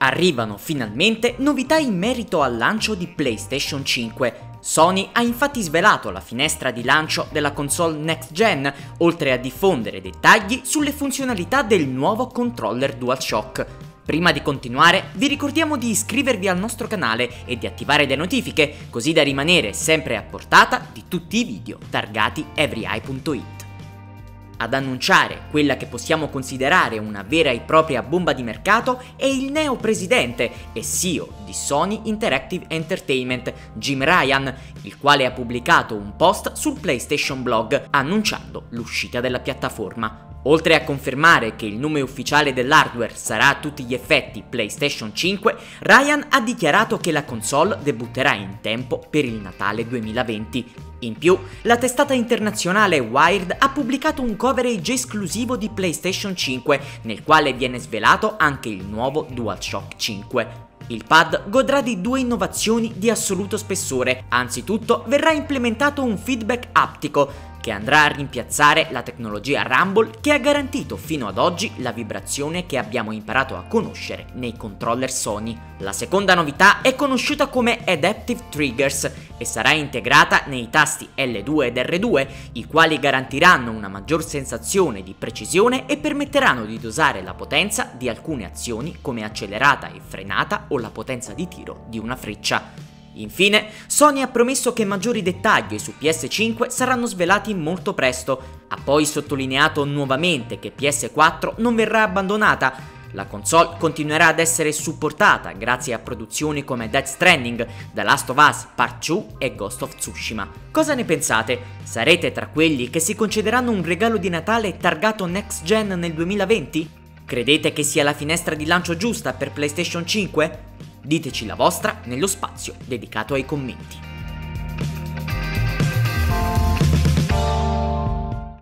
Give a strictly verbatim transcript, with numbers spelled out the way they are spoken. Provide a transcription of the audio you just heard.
Arrivano finalmente novità in merito al lancio di PlayStation cinque. Sony ha infatti svelato la finestra di lancio della console next gen, oltre a diffondere dettagli sulle funzionalità del nuovo controller DualShock. Prima di continuare, vi ricordiamo di iscrivervi al nostro canale e di attivare le notifiche, così da rimanere sempre a portata di tutti i video targati everyeye punto it. Ad annunciare quella che possiamo considerare una vera e propria bomba di mercato è il neo presidente e C E O di Sony Interactive Entertainment, Jim Ryan, il quale ha pubblicato un post sul PlayStation Blog annunciando l'uscita della piattaforma. Oltre a confermare che il nome ufficiale dell'hardware sarà a tutti gli effetti PlayStation cinque, Ryan ha dichiarato che la console debutterà in tempo per il Natale duemilaventi. In più, la testata internazionale Wired ha pubblicato un coverage esclusivo di PlayStation cinque, nel quale viene svelato anche il nuovo DualShock cinque. Il pad godrà di due innovazioni di assoluto spessore. Anzitutto verrà implementato un feedback aptico, che andrà a rimpiazzare la tecnologia Rumble che ha garantito fino ad oggi la vibrazione che abbiamo imparato a conoscere nei controller Sony. La seconda novità è conosciuta come Adaptive Triggers e sarà integrata nei tasti L due ed R due, i quali garantiranno una maggior sensazione di precisione e permetteranno di dosare la potenza di alcune azioni come accelerata e frenata o la potenza di tiro di una freccia. Infine, Sony ha promesso che maggiori dettagli su P S cinque saranno svelati molto presto. Ha poi sottolineato nuovamente che P S quattro non verrà abbandonata. La console continuerà ad essere supportata grazie a produzioni come Death Stranding, The Last of Us Part due e Ghost of Tsushima. Cosa ne pensate? Sarete tra quelli che si concederanno un regalo di Natale targato Next Gen nel duemilaventi? Credete che sia la finestra di lancio giusta per PlayStation cinque? Diteci la vostra nello spazio dedicato ai commenti.